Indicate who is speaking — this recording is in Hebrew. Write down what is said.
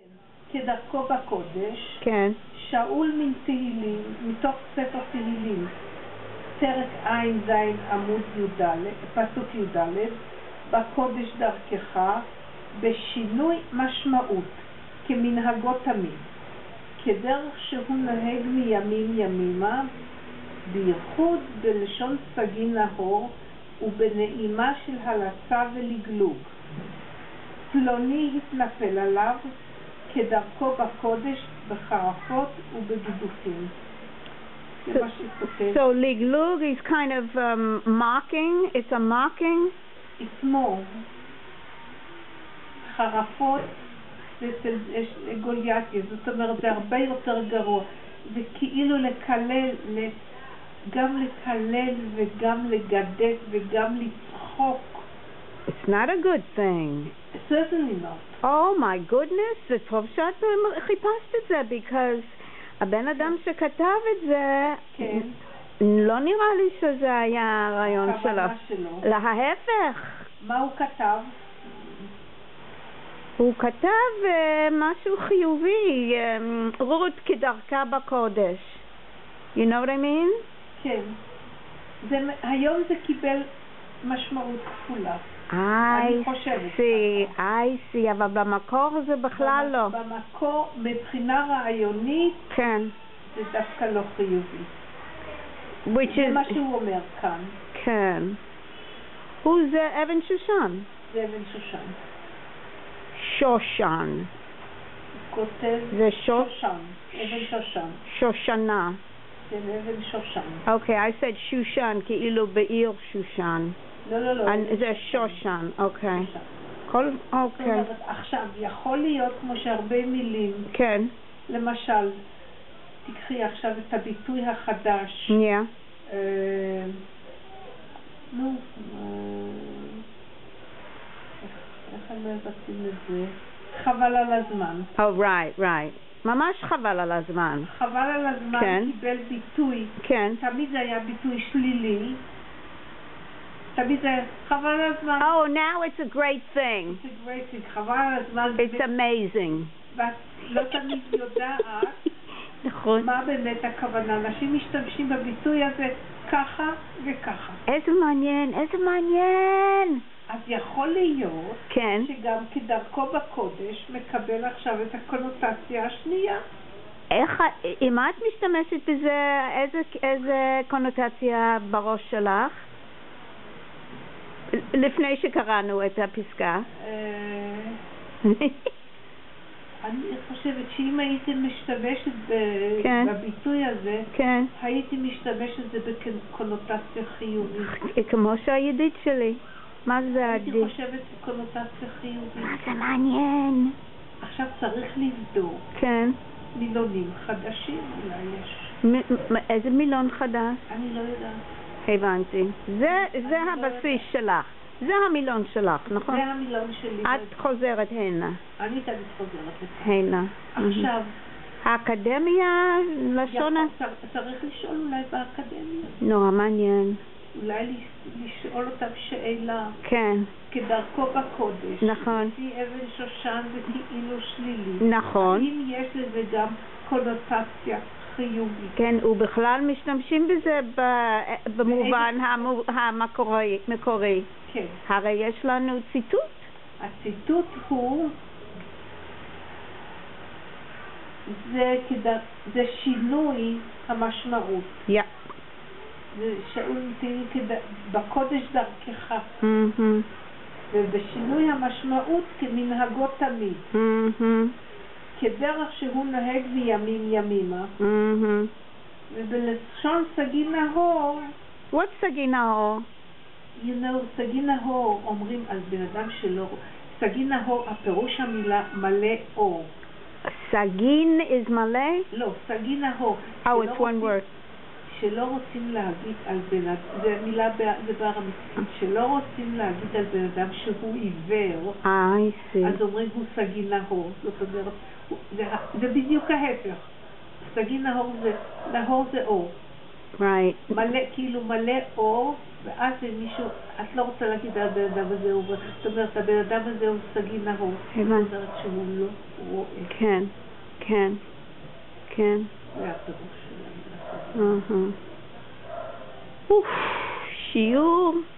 Speaker 1: כדרכו בקודש,
Speaker 2: כן.
Speaker 1: שאול מן תהילים, מתוך ספר תהילים, פרק ע"ז עמוד י"ד, פסוק י"ד, בקודש דרכך, בשינוי משמעות, כמנהגו תמיד, כדרך שהוא נהג מימים ימימה, בייחוד בלשון סגי נהור ובנעימה של הלצה ולגלוג. פלוני התנפל עליו כדרכו בקודש בחרפות ובגידופים.
Speaker 2: So liglug is kind of mocking. It's a mocking.
Speaker 1: It's more. חרפות אצל גוליאתי, זאת אומרת זה הרבה יותר גרוע. זה כאילו לקלל, גם לקלל וגם לגדף וגם לצחוק.
Speaker 2: It's not a good thing.
Speaker 1: Certainly not.
Speaker 2: Oh my goodness, זה טוב שאת חיפשת את זה, because הבן אדם שכתב את זה,
Speaker 1: כן.
Speaker 2: לא נראה לי שזה היה הרעיון שלו. להפך.
Speaker 1: מה הוא כתב?
Speaker 2: הוא כתב משהו חיובי, רות כדרכה בקודש. You know what I mean?
Speaker 1: כן. היום זה קיבל משמעות כפולה.
Speaker 2: I see, אבל במקור זה בכלל לא.
Speaker 1: במקור, מבחינה רעיונית,
Speaker 2: כן.
Speaker 1: זה דווקא לא חיובי. זה מה שהוא אומר כאן.
Speaker 2: כן. הוא זה אבן שושן.
Speaker 1: זה אבן שושן.
Speaker 2: שושן.
Speaker 1: כותב
Speaker 2: זה
Speaker 1: שושן. אבן שושן.
Speaker 2: שושנה.
Speaker 1: כן, אבן שושן.
Speaker 2: אוקיי, I said שושן, כאילו בעיר שושן.
Speaker 1: לא.
Speaker 2: זה שושן, אוקיי. אוקיי.
Speaker 1: עכשיו, יכול להיות כמו שהרבה מילים.
Speaker 2: כן.
Speaker 1: למשל, תקחי עכשיו את הביטוי החדש. איך אני מבטאים את זה? חבל על הזמן.
Speaker 2: right. ממש חבל על הזמן.
Speaker 1: חבל על הזמן קיבל ביטוי.
Speaker 2: כן.
Speaker 1: תמיד זה היה ביטוי שלילי. תמיד זה חבל על הזמן.
Speaker 2: Oh, now it's a great thing.
Speaker 1: It's a great thing. חבל על הזמן.
Speaker 2: It's amazing.
Speaker 1: ואת לא תמיד יודעת
Speaker 2: נכון.
Speaker 1: מה באמת הכוונה. אנשים משתמשים בביטוי הזה ככה וככה.
Speaker 2: איזה מעניין.
Speaker 1: אז יכול להיות
Speaker 2: כן.
Speaker 1: שגם כדרכו בקודש מקבל עכשיו את הקונוטציה השנייה.
Speaker 2: אם את משתמשת בזה, איזה קונוטציה בראש שלך? לפני שקראנו את הפסקה.
Speaker 1: אני חושבת שאם הייתי משתמשת בביטוי הזה, הייתי משתמשת זה בקונוטציה חיובית.
Speaker 2: כמו שהידיד שלי. מה זה עדיף?
Speaker 1: הייתי חושבת בקונוטציה חיובית.
Speaker 2: מה זה מעניין?
Speaker 1: עכשיו צריך לבדוק.
Speaker 2: כן.
Speaker 1: מילונים חדשים אולי יש.
Speaker 2: איזה מילון חדש?
Speaker 1: אני לא יודעת.
Speaker 2: הבנתי. זה הבסיס שלך. זה המילון שלך, נכון?
Speaker 1: זה המילון שלי.
Speaker 2: את חוזרת הנה.
Speaker 1: אני תמיד חוזרת
Speaker 2: הנה.
Speaker 1: עכשיו.
Speaker 2: האקדמיה לשונה?
Speaker 1: צריך לשאול אולי באקדמיה.
Speaker 2: נורא מעניין.
Speaker 1: אולי לשאול אותם שאלה.
Speaker 2: כן.
Speaker 1: כדרכו בקודש.
Speaker 2: נכון.
Speaker 1: לפי אבן שושן וכאילו שלילי.
Speaker 2: נכון.
Speaker 1: האם יש לזה גם קונוטציה חיובית?
Speaker 2: כן, ובכלל משתמשים בזה במובן המקורי.
Speaker 1: כן.
Speaker 2: הרי יש לנו ציטוט.
Speaker 1: הציטוט הוא זה שינוי המשמעות. זה שאול בקודש דרכך. ובשינוי המשמעות כמנהגו תמיד. כדרך שהוא נהג מימים ימימה. ובלשון סגי נהור.
Speaker 2: What's סגי נהור?
Speaker 1: סגי נהור אומרים על בן אדם שלא. סגי נהור, הפירוש המילה מלא אור.
Speaker 2: סגין is מלא?
Speaker 1: לא, סגי נהור.
Speaker 2: Oh, it's one word.
Speaker 1: שלא רוצים להגיד על בן אדם, זה מילה בארמית, שלא רוצים להגיד על בן אדם שהוא עיוור, אז אומרים הוא סגי נהור. זאת אומרת, זה בדיוק ההפך. סגי נהור זה אור.
Speaker 2: Right.
Speaker 1: כאילו מלא אור ואז מישהו, את לא רוצה להגיד על הבן אדם הזה, זאת אומרת, הבן אדם הזה הוא סגי נהור. זאת אומרת שהוא לא רואה.
Speaker 2: כן, כן, כן.
Speaker 1: זה הפירוש שלנו.
Speaker 2: שיעור